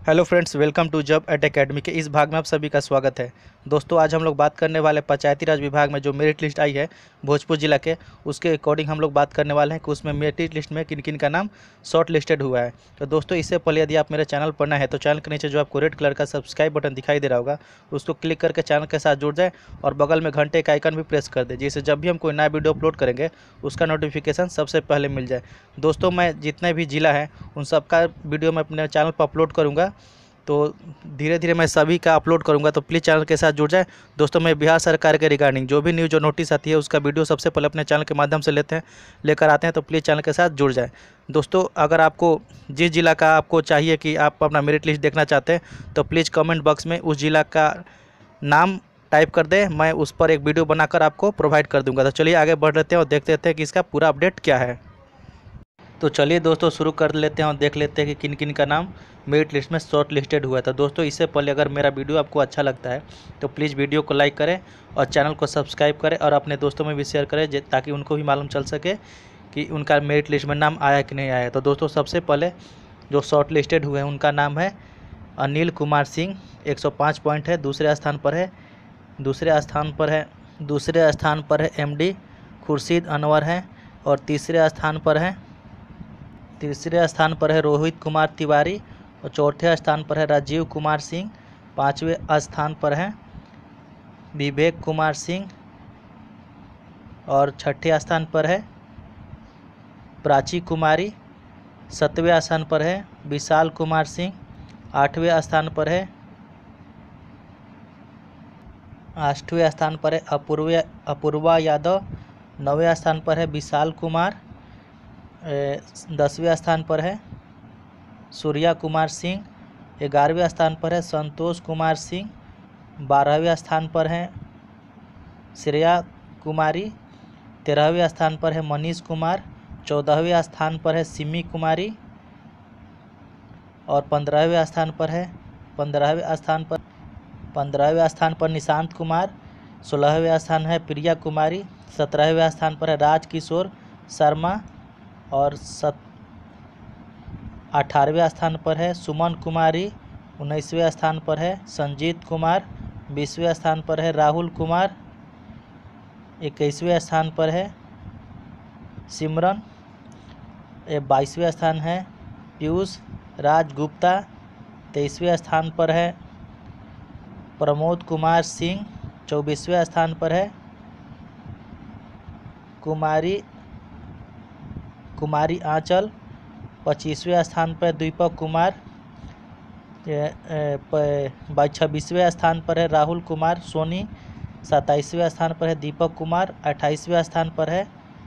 Hello friends, welcome to job at academy के इस भाग में आप सभी का स्वागत है। दोस्तों, आज हम लोग बात करने वाले पंचायती राज विभाग में जो मेरिट लिस्ट आई है भोजपुर जिला के, उसके अकॉर्डिंग हम लोग बात करने वाले हैं कि उसमें मेरिट लिस्ट में किन किन का नाम शॉर्ट लिस्टेड हुआ है। तो दोस्तों, इससे पहले यदि आप मेरे चैनल पर नए हैं तो चैनल के नीचे जो आपको रेड कलर का सब्सक्राइब बटन दिखाई दे रहा होगा, उसको क्लिक करके चैनल के साथ जुड़ जाए और बगल में घंटे का आइकन भी प्रेस कर दे, जिससे जब भी हम कोई नया वीडियो अपलोड करेंगे उसका नोटिफिकेशन सबसे पहले मिल जाए। दोस्तों, मैं जितने भी जिला है उन सबका वीडियो मैं अपने चैनल पर अपलोड करूँगा, तो धीरे धीरे मैं सभी का अपलोड करूंगा, तो प्लीज़ चैनल के साथ जुड़ जाए। दोस्तों, मैं बिहार सरकार के रिगार्डिंग जो भी न्यूज़ और नोटिस आती है उसका वीडियो सबसे पहले अपने चैनल के माध्यम से लेकर आते हैं, तो प्लीज़ चैनल के साथ जुड़ जाए। दोस्तों, अगर आपको जिस जिला का आपको चाहिए कि आप अपना मेरिट लिस्ट देखना चाहते हैं तो प्लीज़ कमेंट बॉक्स में उस जिला का नाम टाइप कर दें, मैं उस पर एक वीडियो बनाकर आपको प्रोवाइड कर दूँगा। तो चलिए आगे बढ़ लेते हैं और देखते हैं कि इसका पूरा अपडेट क्या है। तो चलिए दोस्तों, शुरू कर लेते हैं और देख लेते हैं कि किन किन का नाम मेरिट लिस्ट में शॉर्ट लिस्टेड हुआ था। दोस्तों, इससे पहले अगर मेरा वीडियो आपको अच्छा लगता है तो प्लीज़ वीडियो को लाइक करें और चैनल को सब्सक्राइब करें और अपने दोस्तों में भी शेयर करें, ताकि उनको भी मालूम चल सके कि उनका मेरिट लिस्ट में नाम आया कि नहीं आया। तो दोस्तों, सबसे पहले जो शॉर्ट लिस्टेड हुए हैं उनका नाम है अनिल कुमार सिंह, 105 पॉइंट है। दूसरे स्थान पर है MD खुर्शीद अनवर है। और तीसरे स्थान पर है रोहित कुमार तिवारी। और चौथे स्थान पर है राजीव कुमार सिंह। पाँचवें स्थान पर है विवेक कुमार सिंह। और छठे स्थान पर है प्राची कुमारी। सातवें स्थान पर है विशाल कुमार सिंह। आठवें स्थान पर है अपूर्वा यादव। नौवें स्थान पर है विशाल कुमार। 10वें स्थान पर है सूर्या कुमार सिंह। 11वें स्थान पर है संतोष कुमार सिंह। 12वें स्थान पर है श्रेया कुमारी। 13वें स्थान पर है मनीष कुमार। 14वें स्थान पर है सिमी कुमारी। और 15वें स्थान पर निशांत कुमार। 16वें स्थान है प्रिया कुमारी। 17वें स्थान पर है राजकिशोर शर्मा। और 18वें स्थान पर है सुमन कुमारी। 19वें स्थान पर है संजीत कुमार। 20वें स्थान पर है राहुल कुमार। 21वें स्थान पर है सिमरन। 22वें स्थान है पीयूष राज गुप्ता। 23वें स्थान पर है प्रमोद कुमार सिंह। 24वें स्थान पर है कुमारी आंचल। 25वें स्थान पर दीपक कुमार। 26वें स्थान पर है राहुल कुमार सोनी। 27वें स्थान पर है दीपक कुमार। 28वें स्थान पर है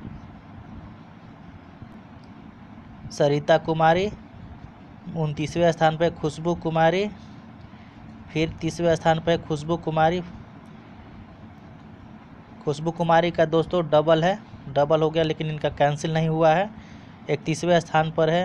सरिता कुमारी। 29वें स्थान पर खुशबू कुमारी। फिर 30वें स्थान पर खुशबू कुमारी का दोस्तों डबल हो गया, लेकिन इनका कैंसिल नहीं हुआ है। 31वें स्थान पर है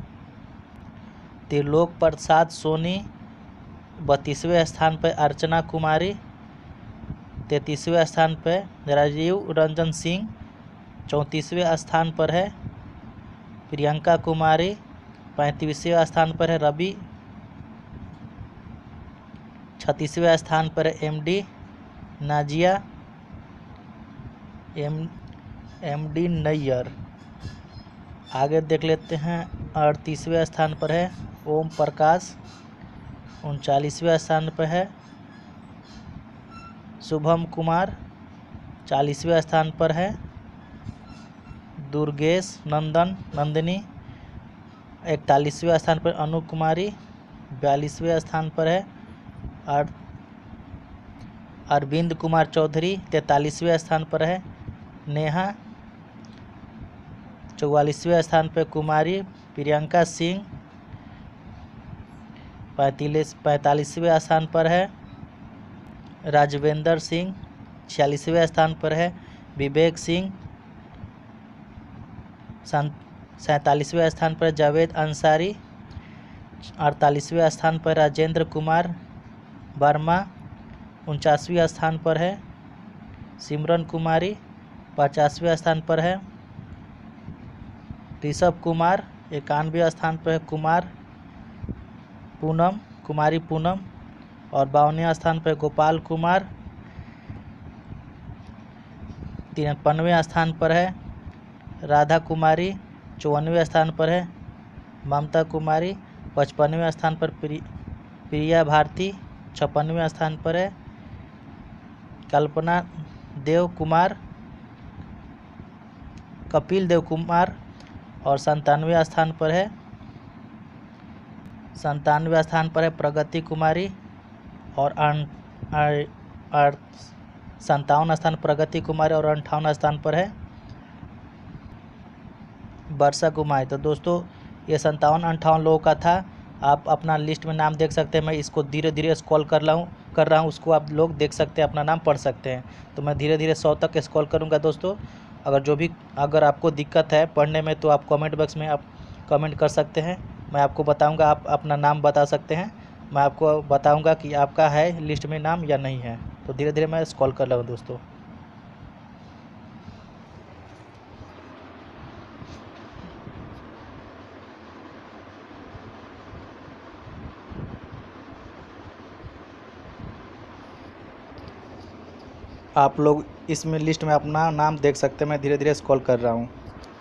त्रिलोक प्रसाद सोनी। 32वें स्थान पर अर्चना कुमारी। 33वें स्थान पर राजीव रंजन सिंह। 34वें स्थान पर है प्रियंका कुमारी। 35वें स्थान पर है रवि। 36वें स्थान पर है MD नाजिया MD नैयर। आगे देख लेते हैं। 38वें स्थान पर है ओम प्रकाश। 39वें स्थान पर है शुभम कुमार। 40वें स्थान पर है दुर्गेश नंदिनी। 41वें स्थान पर अनु कुमारी। 42वें स्थान पर है अरविंद कुमार चौधरी। 43वें स्थान पर है नेहा। 44वें स्थान पर कुमारी प्रियंका सिंह। 45वें स्थान पर है राजवेंद्र सिंह। 46वें स्थान पर है विवेक सिंह। 47वें स्थान पर जावेद अंसारी। 48वें स्थान पर राजेंद्र कुमार वर्मा। 49वें स्थान पर है सिमरन कुमारी। 50वें स्थान पर है ऋषभ कुमार। 91वें स्थान पर है कुमार पूनम, कुमारी पूनम। और 52वें स्थान पर गोपाल कुमार। 53वें स्थान पर है राधा कुमारी। 54वें स्थान पर है ममता कुमारी। 55वें स्थान पर प्रिया भारती। 56वें स्थान पर है कल्पना देव कुमार, कपिल देव कुमार। और 97वें स्थान पर है प्रगति कुमारी। और 57 स्थान प्रगति कुमारी और 58 स्थान पर है वर्षा कुमारी। तो दोस्तों ये 57-58 लोगों का था। आप अपना लिस्ट में नाम देख सकते हैं। मैं इसको धीरे धीरे स्क्रॉल कर रहा हूँ, उसको आप लोग देख सकते हैं, अपना नाम पढ़ सकते हैं। तो मैं धीरे धीरे 100 तक स्क्रॉल करूँगा दोस्तों। अगर आपको दिक्कत है पढ़ने में तो आप कमेंट बॉक्स में आप कमेंट कर सकते हैं। मैं आपको बताऊंगा, आप अपना नाम बता सकते हैं। मैं आपको बताऊंगा कि आपका है लिस्ट में नाम या नहीं है। तो धीरे धीरे मैं स्क्रॉल कर रहा हूँ दोस्तों। आप लोग इसमें लिस्ट में अपना नाम देख सकते हैं। मैं धीरे धीरे स्क्रॉल कर रहा हूँ।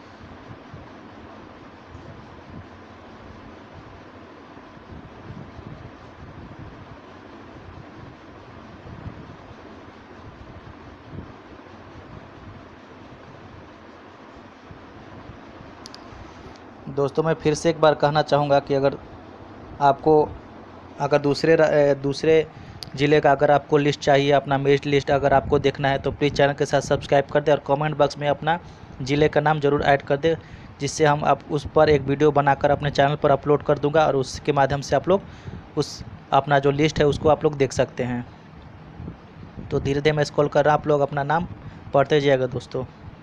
दोस्तों मैं फिर से एक बार कहना चाहूँगा कि अगर दूसरे ज़िले का अगर आपको लिस्ट चाहिए, अपना मेरिट लिस्ट अगर आपको देखना है तो प्लीज़ चैनल के साथ सब्सक्राइब कर दें और कमेंट बॉक्स में अपना ज़िले का नाम ज़रूर ऐड कर दें, जिससे हम आप उस पर एक वीडियो बनाकर अपने चैनल पर अपलोड कर दूंगा और उसके माध्यम से आप लोग उस अपना जो लिस्ट है उसको आप लोग देख सकते हैं। तो धीरे धीरे मैं स्क्रॉल कर रहा हूँ, आप लोग अपना नाम पढ़ते जाइएगा दोस्तों।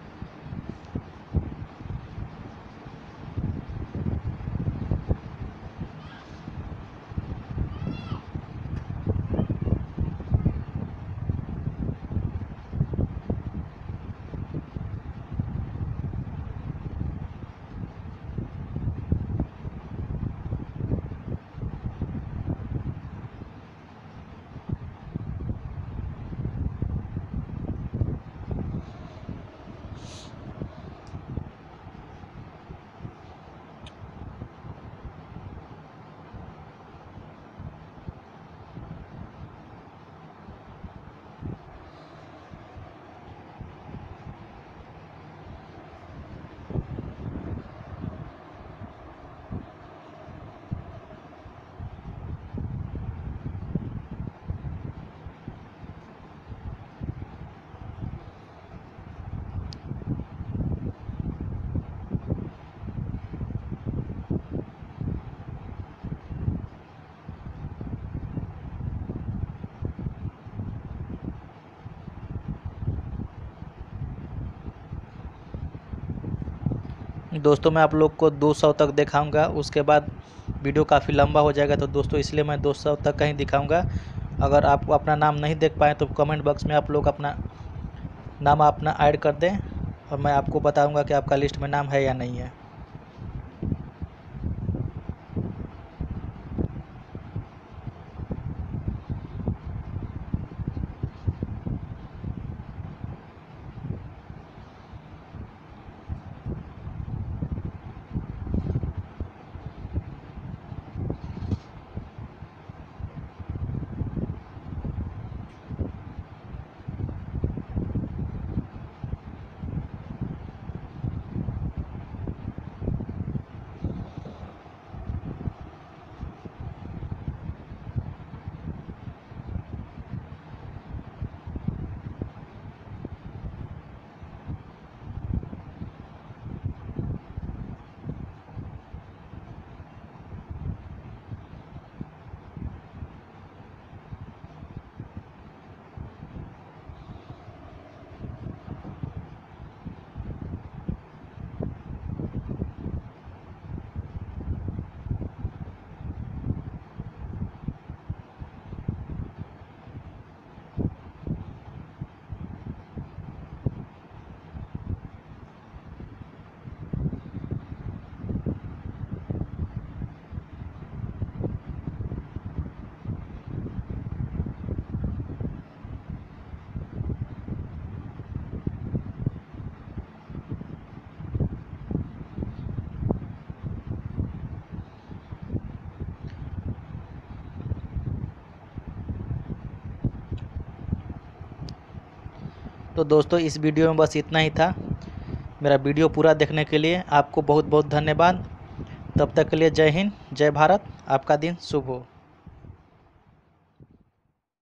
दोस्तों मैं आप लोग को 200 तक दिखाऊंगा, उसके बाद वीडियो काफ़ी लंबा हो जाएगा। तो दोस्तों इसलिए मैं 200 तक कहीं दिखाऊंगा। अगर आप अपना नाम नहीं देख पाएँ तो कमेंट बॉक्स में आप लोग अपना नाम अपना ऐड कर दें और मैं आपको बताऊंगा कि आपका लिस्ट में नाम है या नहीं है। तो दोस्तों इस वीडियो में बस इतना ही था। मेरा वीडियो पूरा देखने के लिए आपको बहुत बहुत धन्यवाद। तब तक के लिए जय हिंद, जय भारत। आपका दिन शुभ हो।